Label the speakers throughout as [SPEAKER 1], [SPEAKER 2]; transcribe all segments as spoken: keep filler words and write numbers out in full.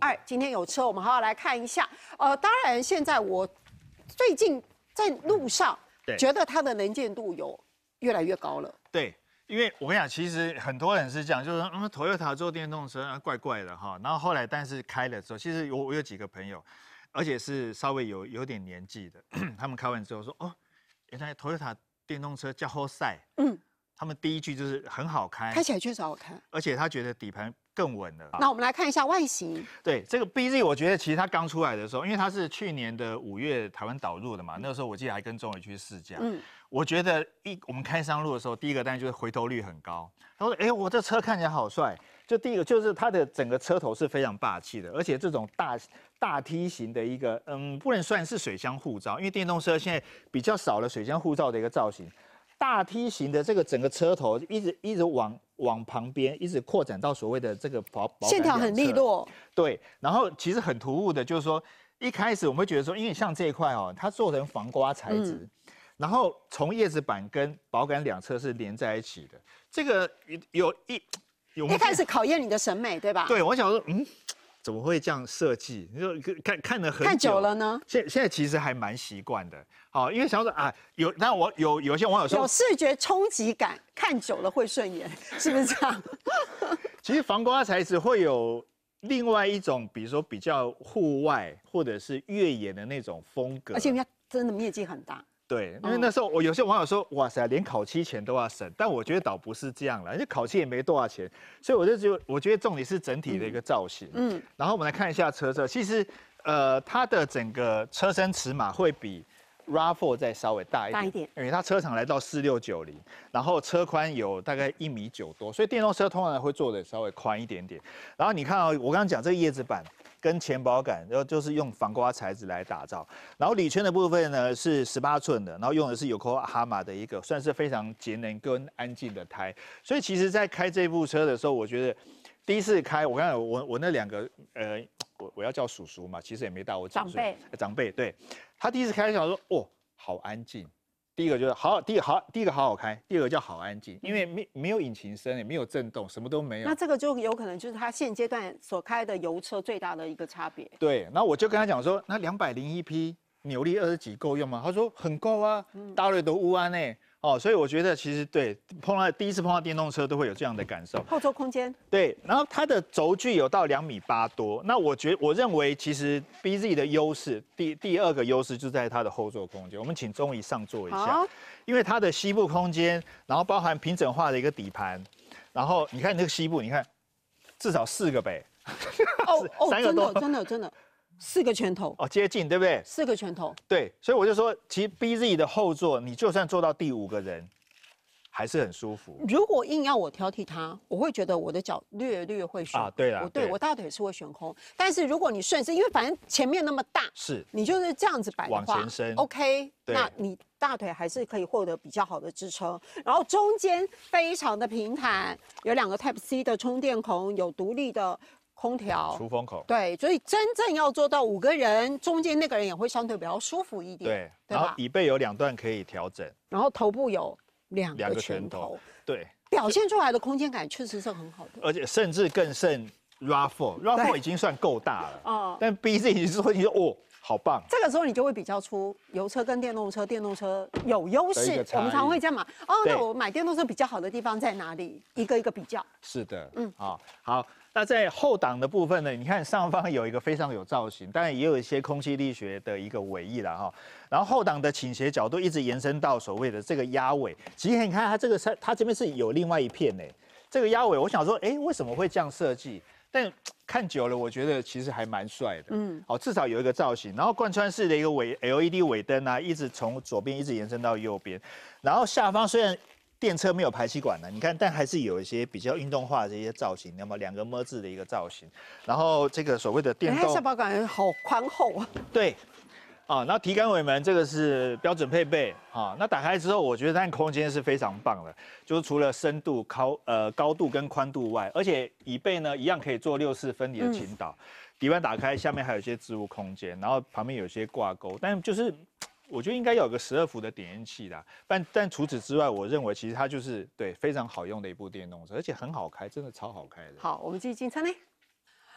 [SPEAKER 1] 二，今天有车，我们好好来看一下。呃，当然现在我最近在路上，觉得它的能见度有越来越高了。
[SPEAKER 2] 对。 因为我跟你讲，其实很多人是这样，就是说，嗯，Toyota 做电动车啊，怪怪的哈。然后后来，但是开了之后，其实我我有几个朋友，而且是稍微有有点年纪的，他们开完之后说，哦，原来 Toyota 电动车叫好赛，嗯，他们第一句就是很好开，
[SPEAKER 1] 开起来确实好看，
[SPEAKER 2] 而且他觉得底盘更稳了。
[SPEAKER 1] 那我们来看一下外形。
[SPEAKER 2] 对，这个 B Z， 我觉得其实它刚出来的时候，因为它是去年的五月台湾导入的嘛，那个时候我记得还跟钟伟去试驾，嗯。 我觉得一我们开山路的时候，第一个当然就是回头率很高。他说：“哎，我这车看起来好帅。”就第一个就是它的整个车头是非常霸气的，而且这种大大梯形的一个，嗯，不能算是水箱护罩，因为电动车现在比较少了水箱护罩的一个造型。大梯形的这个整个车头一直一直往往旁边一直扩展到所谓的这个保保
[SPEAKER 1] 线条很利落。
[SPEAKER 2] 对，然后其实很突兀的，就是说一开始我们会觉得说，因为像这一块哦，它做成防刮材质。嗯 然后从叶子板跟保杆两侧是连在一起的，这个有一有
[SPEAKER 1] 一开始考验你的审美，对吧？
[SPEAKER 2] 对，我想说，嗯，怎么会这样设计？你说看看了很久，
[SPEAKER 1] 看久了呢，
[SPEAKER 2] 现现在其实还蛮习惯的。好，因为想说啊，有，那我有有些网友说
[SPEAKER 1] 有视觉冲击感，看久了会顺眼，是不是这样？
[SPEAKER 2] 其实防刮材质会有另外一种，比如说比较户外或者是越野的那种风格，
[SPEAKER 1] 而且它真的面积很大。
[SPEAKER 2] 对，因为那时候我有些网友说，哇塞，连烤漆钱都要省，但我觉得倒不是这样了，因为烤漆也没多少钱，所以我就觉得，我觉得重点是整体的一个造型。嗯，然后我们来看一下车侧，其实呃，它的整个车身尺码会比 R A V 再稍微大一点，
[SPEAKER 1] 大一点，
[SPEAKER 2] 因为它车长来到四六九零，然后车宽有大概一米九多，所以电动车通常会做的稍微宽一点点。然后你看啊、哦，我刚刚讲这个叶子板。 跟前保杆，然后就是用防刮材质来打造，然后铝圈的部分呢是十八寸的，然后用的是 Yokohama 的一个算是非常节能跟安静的胎，所以其实在开这部车的时候，我觉得第一次开，我刚才我我那两个呃，我我要叫叔叔嘛，其实也没大我几岁，
[SPEAKER 1] 长辈
[SPEAKER 2] 长辈，对他第一次开想说，哦，好安静。 第一个就是好，第一个好，第一个好好开，第二个叫好安静，因为没没有引擎声，也没有震动，什么都没有。
[SPEAKER 1] 那这个就有可能就是它现阶段所开的油车最大的一个差别。
[SPEAKER 2] 对，那我就跟他讲说，那两百零一匹扭力二十几够用吗？他说很够啊，大瑞都乌安呢。哦，所以我觉得其实对碰到第一次碰到电动车都会有这样的感受。
[SPEAKER 1] 后座空间
[SPEAKER 2] 对，然后它的轴距有到两米八多。那我觉我认为其实 B Z 的优势，第第二个优势就在它的后座空间。我们请钟仪上座一下，因为它的膝部空间，然后包含平整化的一个底盘，然后你看那个膝部，你看至少四个呗。
[SPEAKER 1] 哦哦，真的真的真的。 四个拳头
[SPEAKER 2] 哦，接近对不对？
[SPEAKER 1] 四个拳头，
[SPEAKER 2] 对，所以我就说，其实 B Z 的后座，你就算坐到第五个人，还是很舒服。
[SPEAKER 1] 如果硬要我挑剔它，我会觉得我的脚略略会悬
[SPEAKER 2] 啊，对了，
[SPEAKER 1] 我对我大腿是会悬空。但是如果你顺势，因为反正前面那么大，
[SPEAKER 2] 是
[SPEAKER 1] 你就是这样子摆的话，
[SPEAKER 2] 往前伸
[SPEAKER 1] ，OK， 那你大腿还是可以获得比较好的支撑。然后中间非常的平坦，有两个 Type C 的充电孔，有独立的。 空调、
[SPEAKER 2] 出风口，
[SPEAKER 1] 对，所以真正要做到五个人，中间那个人也会相对比较舒服一点，
[SPEAKER 2] 对，
[SPEAKER 1] 对
[SPEAKER 2] 然后椅背有两段可以调整，
[SPEAKER 1] 然后头部有两
[SPEAKER 2] 两
[SPEAKER 1] 个拳头，
[SPEAKER 2] 对，
[SPEAKER 1] 表现出来的空间感确实是很好的，
[SPEAKER 2] 而且甚至更胜 R A V，R A V 已经算够大了，哦，但 B Z 你说你说哦。 好棒！
[SPEAKER 1] 这个时候你就会比较出油车跟电动车，电动车有优势。我们常会这样嘛。哦，那我买电动车比较好的地方在哪里？一个一个比较。
[SPEAKER 2] 是的，嗯，好，好。那在后挡的部分呢？你看上方有一个非常有造型，当然也有一些空气力学的一个尾翼了哈。然后后挡的倾斜角度一直延伸到所谓的这个压尾。其实你看它这个它它这边是有另外一片呢。这个压尾，我想说，哎，为什么会这样设计？但看久了，我觉得其实还蛮帅的，嗯，好，至少有一个造型。然后贯穿式的一个尾 L E D 尾灯啊，一直从左边一直延伸到右边。然后下方虽然电车没有排气管呢，你看，但还是有一些比较运动化的一些造型，那么两个么字的一个造型。然后这个所谓的电动，
[SPEAKER 1] 下巴感觉好宽厚啊。
[SPEAKER 2] 对。 啊，那提杆尾门这个是标准配备啊。那打开之后，我觉得它空间是非常棒的，就是除了深度、高呃高度跟宽度外，而且椅背呢一样可以做六四分离的倾倒。嗯、底板打开，下面还有一些置物空间，然后旁边有一些挂钩，但就是我觉得应该有个十二伏的点烟器啦。但但除此之外，我认为其实它就是对非常好用的一部电动车，而且很好开，真的超好开的。
[SPEAKER 1] 好，我们继续进车内。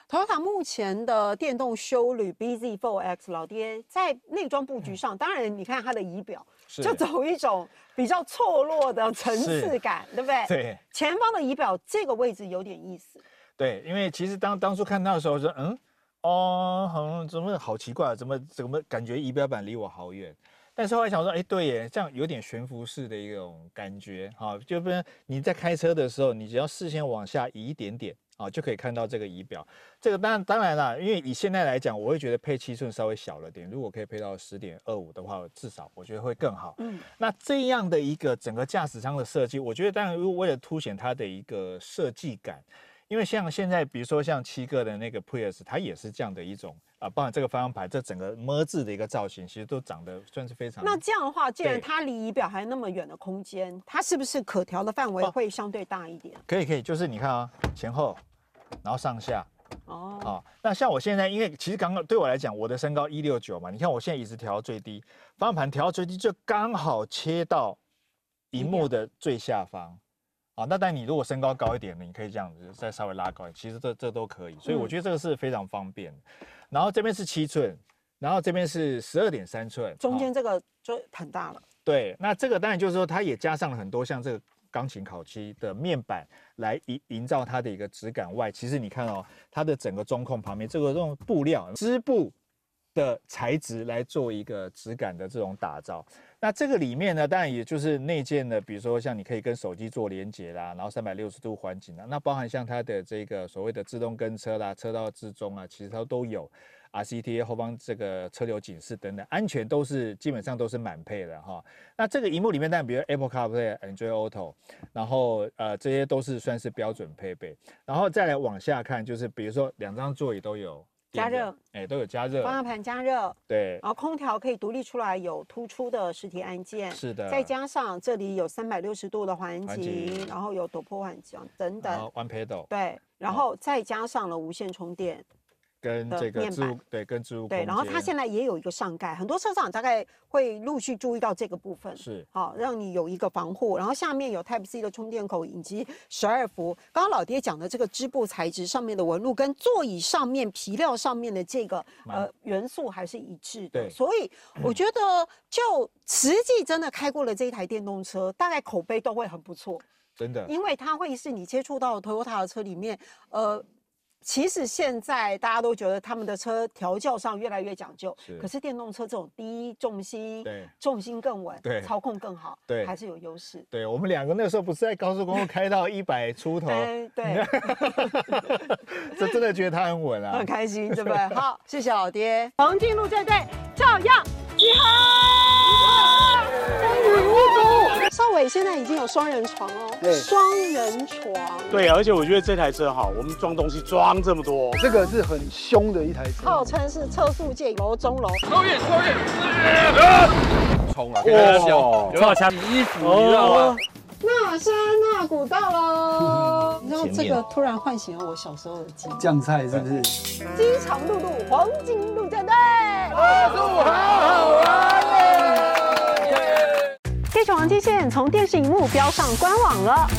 [SPEAKER 1] Toyota 目前的电动休旅 B Z 四 X 老爹在内装布局上，当然你看它的仪表就走一种比较错落的层次感，对不对？
[SPEAKER 2] 对，
[SPEAKER 1] 前方的仪表这个位置有点意思。
[SPEAKER 2] 对，因为其实当当初看到的时候说，嗯，哦，好，怎么好奇怪，怎么怎么感觉仪表板离我好远？但是后来想说，哎，对耶，这样有点悬浮式的一种感觉，哈，就不然你在开车的时候，你只要视线往下移一点点。啊，就可以看到这个仪表。这个当然当然啦，因为以现在来讲，我会觉得配七寸稍微小了点。如果可以配到十点二五的话，至少我觉得会更好。嗯，那这样的一个整个驾驶舱的设计，我觉得当然为了凸显它的一个设计感，因为像现在比如说像七个的那个 Prius， 它也是这样的一种啊，包含这个方向盘，这整个么字的一个造型，其实都长得算是非常。
[SPEAKER 1] 那这样的话，既然它离仪表还那么远的空间，它是不是可调的范围会相对大一点？哦、
[SPEAKER 2] 可以可以，就是你看啊，前后。然后上下，哦，啊，那像我现在，因为其实刚刚对我来讲，我的身高一六九嘛，你看我现在椅子调到最低，方向盘调到最低，就刚好切到萤幕的最下方，啊，那但你如果身高高一点，你可以这样子再稍微拉高一点，其实这这都可以，所以我觉得这个是非常方便。然后这边是七寸，然后这边是十二点三寸，
[SPEAKER 1] 中间这个就很大了。
[SPEAKER 2] 对，那这个当然就是说，它也加上了很多像这个。钢琴烤漆的面板来营营造它的一个质感外，其实你看哦，它的整个中控旁边这个用布料织布的材质来做一个质感的这种打造。那这个里面呢，当然也就是内建的，比如说像你可以跟手机做连接啦，然后三百六十度环景啦，那包含像它的这个所谓的自动跟车啦、车道之中啊，其实它都有。R C T A 后方这个车流警示等等，安全都是基本上都是满配的哈。那这个萤幕里面，当然比如 Apple CarPlay、Android Auto， 然后呃这些都是算是标准配备。然后再来往下看，就是比如说两张座椅都有
[SPEAKER 1] 加热，
[SPEAKER 2] 哎、欸、都有加热，
[SPEAKER 1] 方向盘加热，
[SPEAKER 2] 对，
[SPEAKER 1] 然后空调可以独立出来，有突出的实体按键，
[SPEAKER 2] 是的，
[SPEAKER 1] 再加上这里有三百六十度的环景，然后有陡坡缓降等等
[SPEAKER 2] ，One Pedal，
[SPEAKER 1] 对，然后再加上了无线充电。
[SPEAKER 2] 跟这个置物对，跟置物
[SPEAKER 1] 对，然后它现在也有一个上盖，很多车厂大概会陆续注意到这个部分，
[SPEAKER 2] 是
[SPEAKER 1] 好让你有一个防护。然后下面有 Type C 的充电口以及十二伏。刚刚老爹讲的这个织布材质上面的纹路，跟座椅上面皮料上面的这个呃元素还是一致的，所以我觉得就实际真的开过了这一台电动车，大概口碑都会很不错，
[SPEAKER 2] 真的，
[SPEAKER 1] 因为它会是你接触到的 Toyota 的车里面，呃。其实现在大家都觉得他们的车调教上越来越讲究，是可是电动车这种低重心，对，重心更稳，对，操控更好，对，还是有优势。
[SPEAKER 2] 对，我们两个那时候不是在高速公路开到一百出头，
[SPEAKER 1] 对对，
[SPEAKER 2] 这真的觉得它很稳啊，
[SPEAKER 1] 很开心，对不对？好，谢谢老爹。黄金路战队照样集合，风雨无阻。少伟现在已经有双人床哦，双人床。
[SPEAKER 3] 对，而且我觉得这台车好，我们装东西装这么多，
[SPEAKER 4] 这个是很凶的一台车，
[SPEAKER 1] 号称是测速界楼中楼。
[SPEAKER 5] 超越，超越，冲啊！哇，
[SPEAKER 3] 有枪衣服，你知道吗？
[SPEAKER 1] 那山那古道喽，然后这个突然唤醒了我小时候的记忆。
[SPEAKER 4] 酱菜是不是？
[SPEAKER 1] 机场路路黄金路战队，
[SPEAKER 5] 路好好玩
[SPEAKER 1] 耶！地球王机线从电视荧幕标上官网了。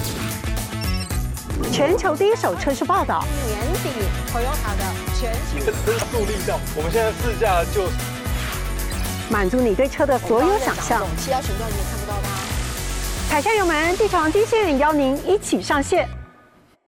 [SPEAKER 1] 全球第一手车市报道，年底 Toyota 的全球
[SPEAKER 5] 速力道，我们现在试驾就
[SPEAKER 1] 满足你对车的所有想象。七幺选段你也看不到它。踩下油门，地球王机线邀您一起上线。